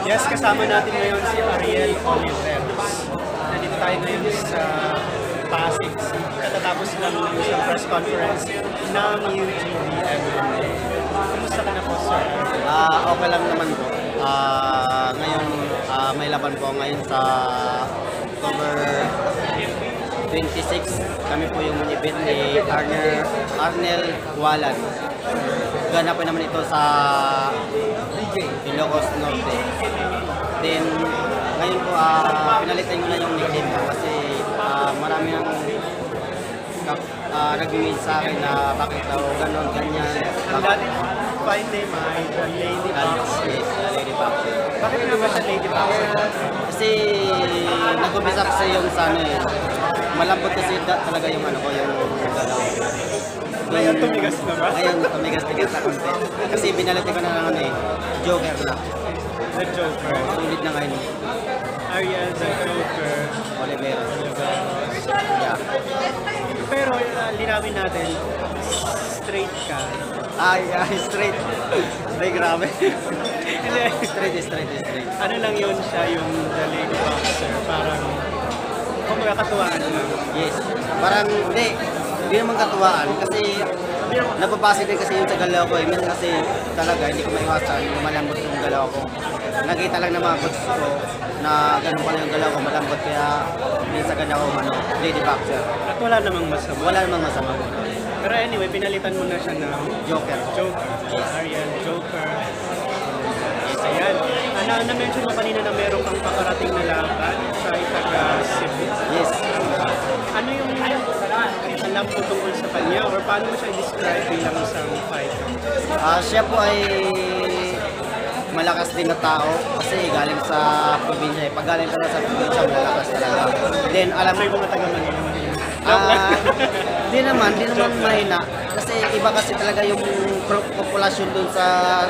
Yes, kasama natin ngayon si Ariel Oliveros. Nandito tayo ngayon sa Pasig. Katatapos lang ng isang press conference ng UGBM. Kumusta ka na po, sir? Okay lang naman po. Ngayon, may laban po ngayon sa October 26. Kami po yung event ni Arnel Walan. Ganapin naman ito sa Ilocos Norte. Then, ngayon po, pinalitan ko na yung nickname ko kasi marami nang nag-email sa akin na bakit daw ganon, ganyan. Ang dating fine name ay The Lady Boxer. Yes, Lady Boxer. Bakit nga ba siya Lady Boxer? Kasi nag-umpisa kasi yung sa ano eh. Malambot kasi talaga yung ano ko, yung galaw. Ngayon tumigas na ba? Ngayon tumigas-tigas na konti. Kasi binalitin ko na ng ano eh, Joker na. The Joker. Sulit na ngayon. Ariel the Joker. Oliveros. Oliveros. Yeah. Pero linawin natin, straight ka. Straight. Ay, grabe. Hindi. Straight. Ano lang yun siya yung The Lady Boxer? Parang kumbaga katuwaan lang. Yes. Parang, hindi naman katuwaan kasi nababase din kasi yung sa galaw ko eh. Minsan kasi talaga hindi ko maiwasan malambot yung galaw ko. Nakita lang ng mga coach ko na ganun pala yung galaw ko malambot kaya minsan ganda ko Lady Boxer. At wala namang masama. Wala namang masama. Pero anyway, pinalitan mo na siya ng Joker. Joker. Yes. Ariel Joker. Yes, ayan. Na-mention mo kanina na meron kang pakarating na laban sa taga Cebu. Yes. Ano yung alam mo tungkol sa kanya or paano mo siya i-describe bilang isang fighter? Siya po ay malakas din na tao kasi galing sa probinsya. Pag galing talaga sa probinsya, malakas talaga. Then alam May mga taga Manila. Di naman mahina. Kasi iba kasi talaga yung populasyon dun sa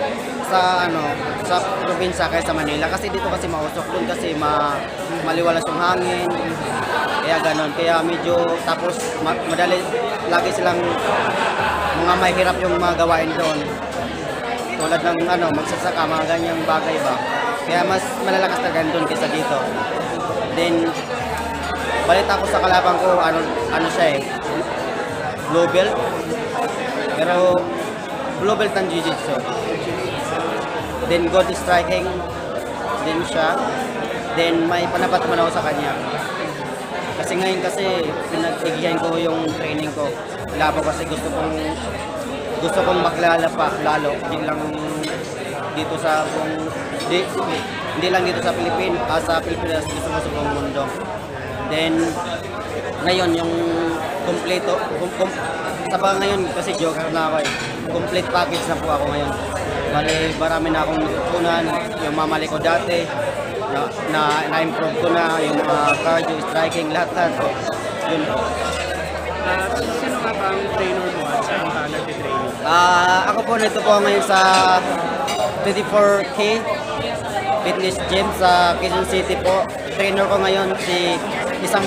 probinsya kaysa Manila. Kasi dito kasi mausok dun kasi maliwalas yung hangin. Kaya ganon. Kaya medyo tapos madali lagi silang mga mahirap yung mga gawain doon. Tulad ng magsasaka, mga ganyang bagay ba. Kaya mas malalakas talaga doon kaysa dito. Then balita ko sa kalaban ko, ano siya eh, blue belt. Pero blue belt ng jiu-jitsu. Then good striking din siya. Then may panapat man ako sa kanya. Kasi ngayon pinag-igihan ko yung training ko. Labo kasi gusto kong maglala pa lalo. Hindi lang dito sa hindi lang dito sa Pilipinas, gusto ko sa buong mundo. Then, ngayon yung kompleto, ngayon kasi joker na ako eh. Complete package na po ako ngayon. Bali, marami na akong natutunan. Yung mamali ko dati, na-improve ko na yung cardio, striking, lahat. Yun po. Sino nga ba ang trainer mo at saan ka nag-training? Ako po nito po ngayon sa 24K Fitness Gym sa Quezon City po. Trainer ko ngayon si isang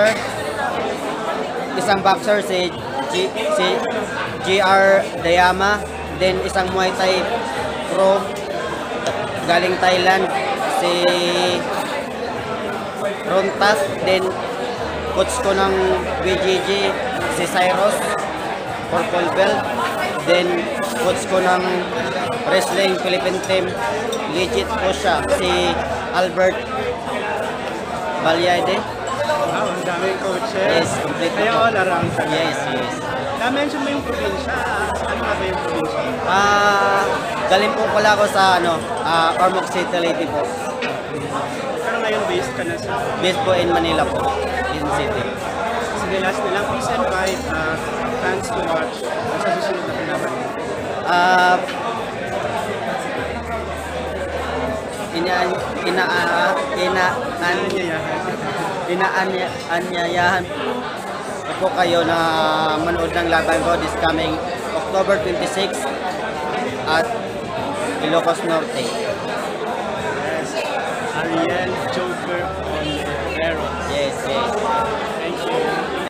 boxer si GR Dayama, then isang Muay Thai pro galing Thailand si Rontas, then coach ko ng BJJ si Cyrus purple belt, then coach ko ng wrestling Philippine team legit po siya si Albert Balyade. Wow, ang daming coaches. Yes, complete Kaya po. all around talaga. Yes. Na-mention mo yung probinsya. Ano nga ba yung probinsya? Galing po pala ako sa Ormoc City Leyte po. Pero ngayon based ka na sa... Based po in Manila po, Quezon City. Sige, last na lang. Please invite fans to watch sa susunod na pinaban. Inaanyayahan po kayo na manood ng laban ko this coming October 26 at Ilocos Norte. Yes. Ariel Joker Oliveros. Yes.